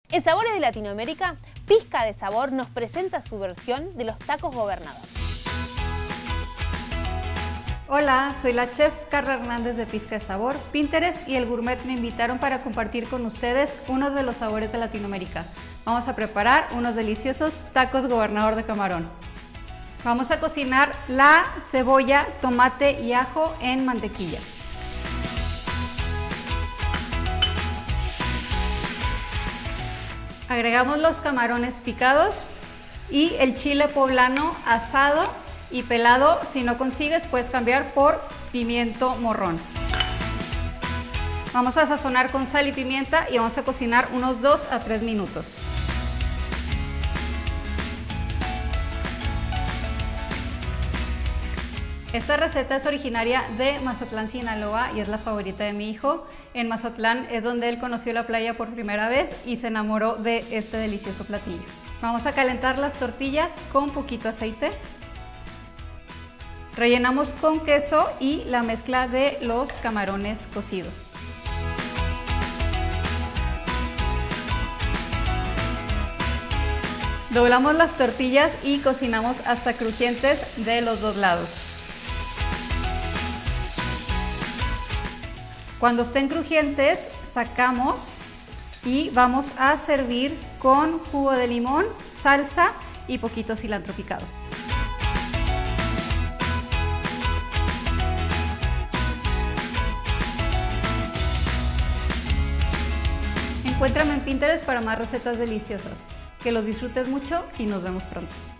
En Sabores de Latinoamérica, Pizca de Sabor nos presenta su versión de los tacos Gobernador. Hola, soy la chef Carla Hernández de Pizca de Sabor. Pinterest y El Gourmet me invitaron para compartir con ustedes uno de los sabores de Latinoamérica. Vamos a preparar unos deliciosos tacos Gobernador de camarón. Vamos a cocinar la cebolla, tomate y ajo en mantequilla. Agregamos los camarones picados y el chile poblano asado y pelado. Si no consigues, puedes cambiar por pimiento morrón. Vamos a sazonar con sal y pimienta y vamos a cocinar unos 2 a 3 minutos. Esta receta es originaria de Mazatlán, Sinaloa, y es la favorita de mi hijo. En Mazatlán es donde él conoció la playa por primera vez y se enamoró de este delicioso platillo. Vamos a calentar las tortillas con poquito aceite. Rellenamos con queso y la mezcla de los camarones cocidos. Doblamos las tortillas y cocinamos hasta crujientes de los dos lados. Cuando estén crujientes, sacamos y vamos a servir con jugo de limón, salsa y poquito cilantro picado. Encuéntrame en Pinterest para más recetas deliciosas. Que los disfrutes mucho y nos vemos pronto.